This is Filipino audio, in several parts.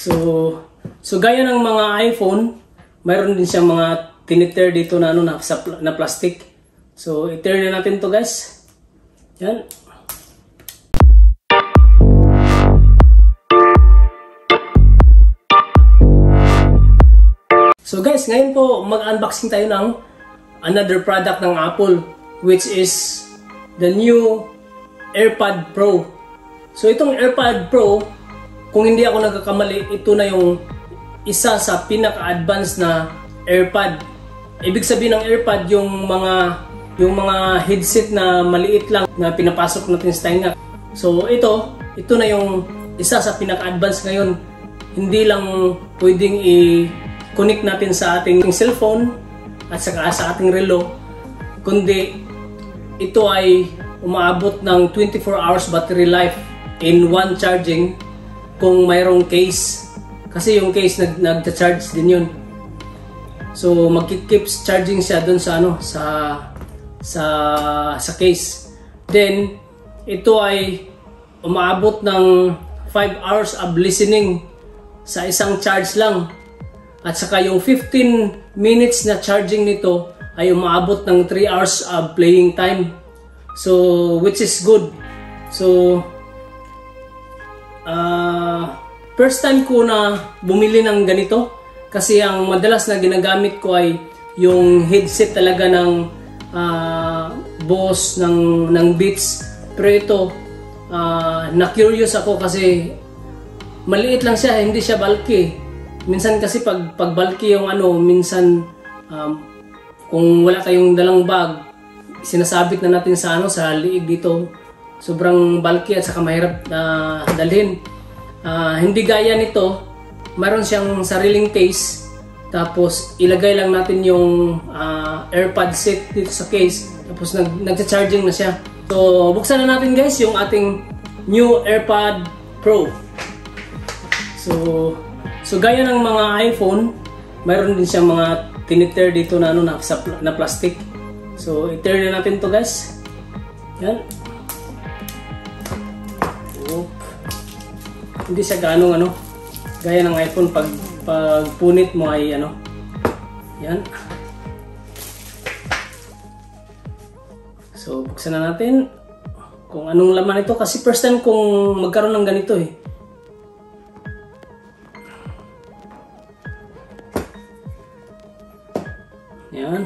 So gaya ng mga iPhone, mayroon din siyang mga tiniter dito na ano na plastic. So i-tear na natin to, guys. Yan. So guys, ngayon po mag-unboxing tayo ng another product ng Apple, which is the new AirPod Pro. So itong AirPod Pro, kung hindi ako nagkakamali, ito na yung isa sa pinaka-advanced na AirPod. Ibig sabihin ng AirPod yung mga headset na maliit lang na pinapasok natin sa tenga. So ito na yung isa sa pinaka-advanced ngayon. Hindi lang pwedeng i-connect natin sa ating cellphone at saka sa ating relo, kundi ito ay umaabot ng 24 hours battery life in one charging kung mayroong case. Kasi yung case nagcha-charge din yun. So mag-keeps charging siya dun sa sa case. Then ito ay umaabot ng 5 hours of listening sa isang charge lang. At saka yung 15 minutes na charging nito ay umaabot ng 3 hours of playing time. So which is good. So first time ko na bumili ng ganito kasi ang madalas na ginagamit ko ay yung headset talaga ng Bose ng Beats. Pero ito na-curious ako kasi maliit lang siya, hindi siya bulky. Minsan kasi pag bulky yung minsan kung wala tayong dalang bag, sinasabit na natin sa sa liig dito. Sobrang bulky at saka mahirap na dalhin. Hindi gaya nito, mayroon siyang sariling case. Tapos ilagay lang natin yung AirPod set dito sa case. Tapos nagcha-charging na siya. So buksan na natin, guys, yung ating new AirPod Pro. So gaya ng mga iPhone, mayroon din siyang mga tiniter dito na na plastic. So i-tear na natin to, guys. Yan. Hindi siya ganong gaya ng iPhone pag punit mo ay yan. So buksan na natin kung anong laman ito kasi first time kong magkaroon ng ganito eh. Yan.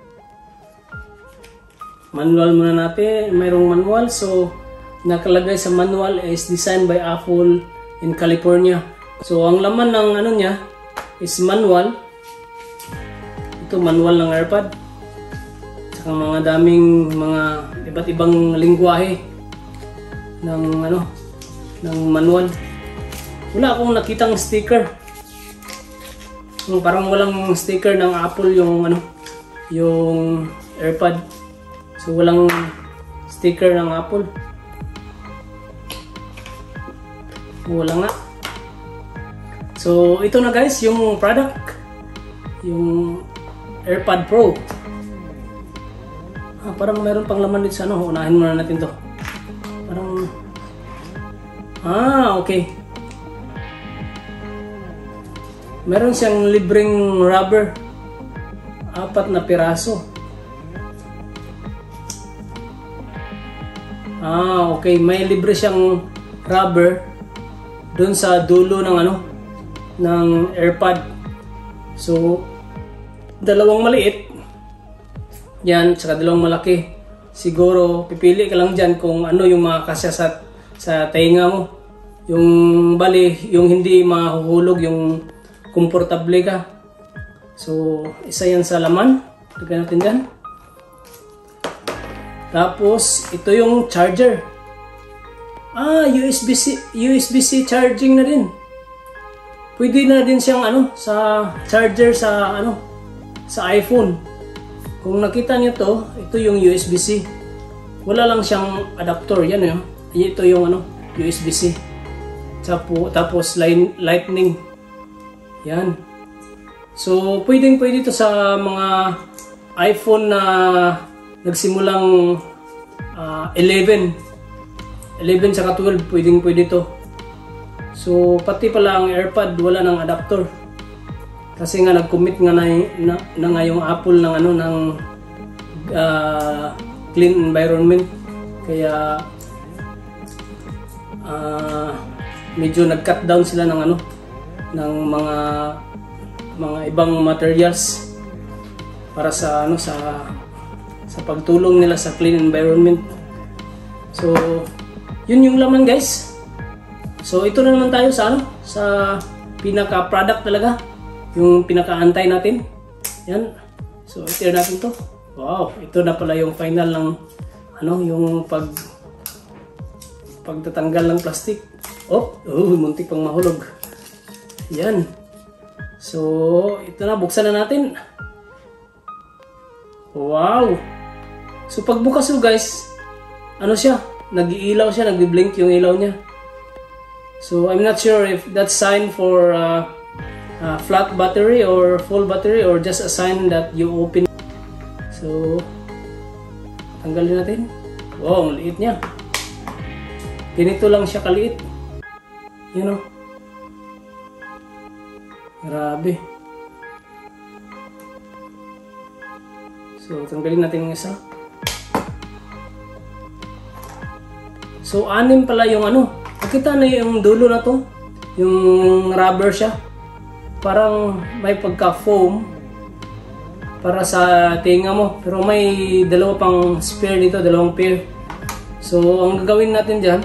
Manual muna natin. Mayroong manual. So nakalagay sa manual is designed by Apple in California. So ang laman ng niya is manual. Ito manual ng AirPod. Saka mga daming mga iba't ibang lingwahe ng ng manual. Wala akong nakitang sticker. Parang walang sticker ng Apple yung yung AirPod. So walang sticker ng Apple. Wala nga. So ito na, guys, yung product, yung AirPod Pro. Parang mayroon pang laman dito sa unahin muna natin to. Parang okay. Meron siyang libreng rubber. 4 na piraso. Okay. May libre siyang rubber doon sa dulo ng ng AirPod. So dalawang maliit. Yan, saka dalawang malaki. Siguro pipili ka lang diyan kung yung makakasya sa tainga mo. Yung yung hindi mahuhulog, yung komportable ka. So isa yan sa laman. Lagyan natin dyan. Tapos ito yung charger. USB-C charging na din. Pwede na din siyang sa charger sa sa iPhone. Kung nakita niyo ito yung USB-C. Wala lang siyang adapter, yan Ito yung USB-C. Tapos lightning. Yan. So pwede ito sa mga iPhone na nagsimulang 11 saka 12, pwede ito. So pati pala ang AirPod wala ng adapter. Kasi nga nag-commit nga na nga yung Apple ng ano ng clean environment. Kaya medyo nag-cut down sila ng ano ng mga ibang materials para sa ano sa pagtulong nila sa clean environment. So yun yung laman, guys. So ito na naman tayo sa ano sa pinaka product talaga, yung pinaka-antay natin. Yan. So i-tear natin to. Wow, ito na pala yung final ng ano yung pagtatanggal ng plastic. Muntik pang mahulog. Yan. So, ito na, buksan na natin. Wow! So, pagbukas mo, guys, ano siya? Nag-iilaw siya, nag-blink yung ilaw niya. So, I'm not sure if that's sign for flat battery or full battery or just a sign that you open. So, tanggalin natin. Wow, ang liit niya. Ganito lang siya kaliit. You know. Grabe. So, tanggalin natin yung isa. So, 6 pala yung ano. Nakita na yung dulo na to. Yung rubber siya. Parang may pagka-foam. Para sa tinga mo. Pero may dalawa pang spare dito. Dalawang pair. So, ang gagawin natin dyan,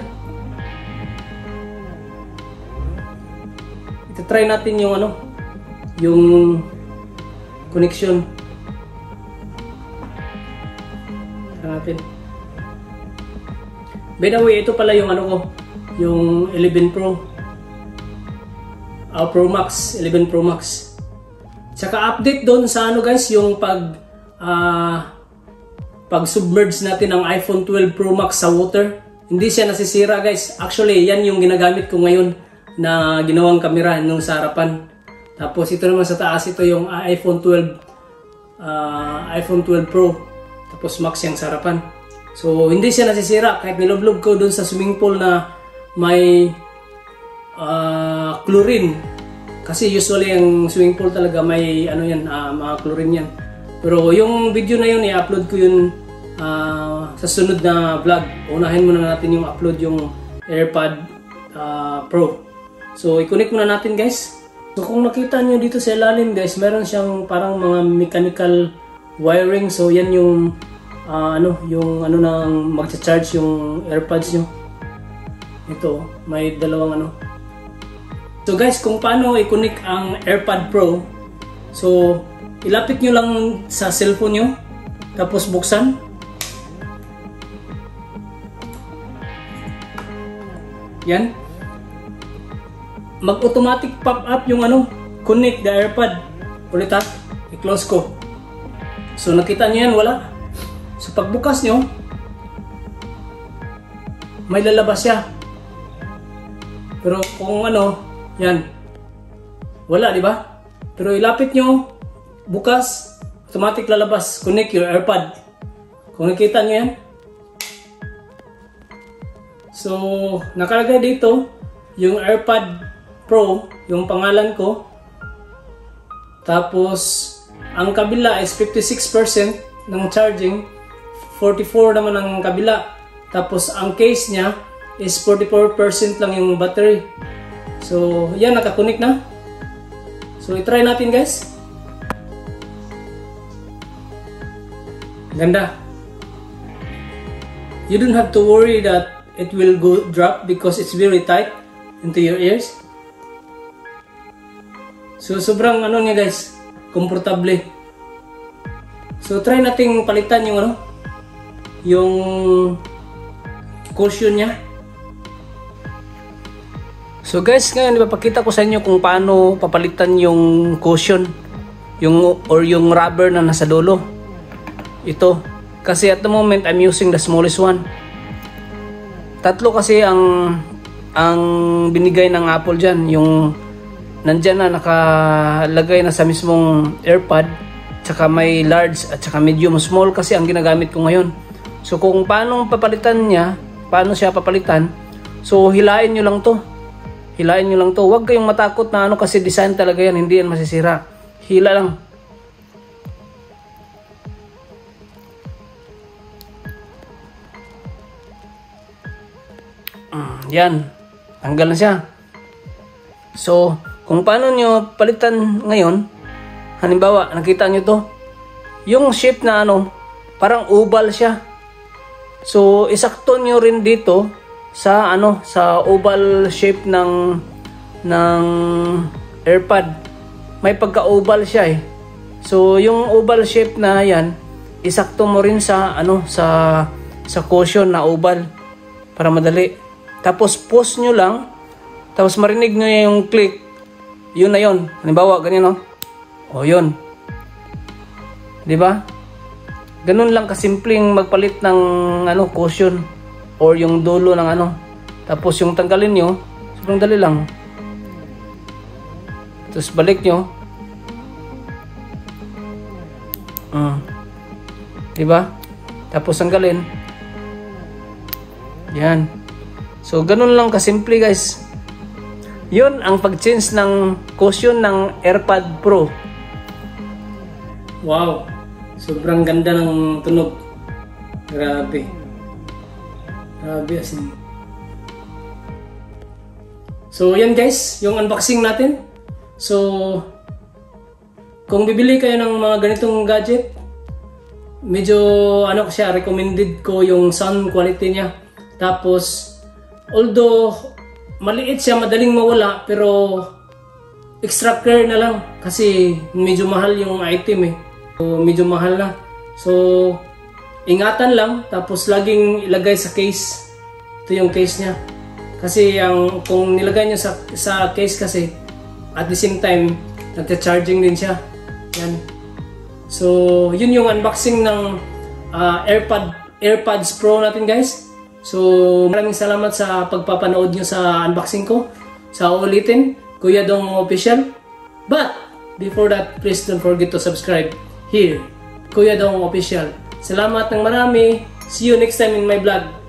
try natin yung ano, yung connection. Natin. By the way, ito pala yung ano ko, yung 11 Pro. Pro Max, 11 Pro Max. Tsaka update doon sa ano, guys, yung pag-submerge natin ng iPhone 12 Pro Max sa water. Hindi siya nasisira, guys. Actually, yan yung ginagamit ko ngayon na ginawang kamera nung sa harapan. Tapos ito naman sa taas, ito yung iPhone 12 Pro. Tapos Max yung sa harapan. So hindi siya nasisira kahit niloblob ko dun sa swimming pool na may chlorine. Kasi usually yung swimming pool talaga may ano yan, mga chlorine yan. Pero yung video na yun, i-upload ko yun sa sunod na vlog. Unahin muna natin yung upload yung AirPod Pro. So, i-connect muna natin, guys. So, kung nakita nyo dito sa ilalim, guys, meron siyang parang mga mechanical wiring. So, yan yung yung nang magcha-charge yung AirPods nyo. Ito, may dalawang ano. So, guys, kung paano i-connect ang AirPod Pro. So, ilapit nyo lang sa cellphone nyo. Tapos, buksan. Yan. Mag-automatic pop up yung ano, connect the AirPod. Ulit ha, i-close ko. So nakita niyo yan, wala. So pagbukas nyo, may lalabas siya. Pero kung ano, yan, wala, di ba? Pero ilapit nyo, bukas, automatic lalabas, connect your AirPod. Kung nakita nyo yan. So nakalagay dito yung AirPod Pro, yung pangalan ko. Tapos ang kabila is 56% ng charging, 44 naman ang kabila. Tapos ang case niya is 44% lang yung battery. So yan, nakakunik na. So i-try natin, guys. Ganda. You don't have to worry that it will go drop because it's very tight into your ears. So sobrang ano niya, guys, komportable. So try nating palitan yung ano, yung cushion niya. So guys, ngayon ipapakita ko sa inyo kung paano papalitan yung cushion, yung rubber na nasa dulo. Ito kasi at the moment I'm using the smallest one. Tatlo kasi ang binigay ng Apple diyan, yung nandyan na nakalagay na sa mismong AirPod, tsaka may large at tsaka medium, small kasi ang ginagamit ko ngayon. So kung paano papalitan niya, paano siya papalitan, so hilain nyo lang to. Hilain nyo lang to. Huwag kayong matakot na ano kasi design talaga yan. Hindi yan masisira. Hila lang. Yan. Tanggal na siya. So, kung paano nyo palitan ngayon, halimbawa, nakita nyo to, yung shape na ano, parang oval siya. So, isakto nyo rin dito sa ano, sa oval shape ng AirPod. May pagka-oval siya eh. So, yung oval shape na yan, isakto mo rin sa ano, sa cushion na oval para madali. Tapos pause nyo lang, tapos marinig nyo yung click. Yun na yun. Halimbawa, ganyan no. O yun. 'Di ba? Ganun lang kasimpleng magpalit ng ano, cushion or yung dulo ng ano. Tapos yung tanggalin nyo, sobrang dali lang. Tapos balik nyo. 'Di ba? Tapos tanggalin. Yan. So ganun lang kasimple guys. Yun ang pag-change ng cushion ng AirPod Pro. Wow. Sobrang ganda ng tunog. Grabe. Grabe asin. So yan guys, yung unboxing natin. So kung bibili kayo ng mga ganitong gadget, medyo ano siya, recommended ko yung sound quality niya. Tapos although maliit siya, madaling mawala, pero extra care na lang kasi medyo mahal yung item eh. So, medyo mahal na. So, ingatan lang, tapos laging ilagay sa case. Ito yung case niya. Kasi kung nilagay nyo sa case kasi, at the same time, nagcha-charging din siya. Yan. So, yun yung unboxing ng AirPods Pro natin guys. So, maraming salamat sa pagpapanood nyo sa unboxing ko. Sa ulitin, Kuya Dong Official. But, before that, please don't forget to subscribe here, Kuya Dong Official. Salamat ng marami. See you next time in my vlog.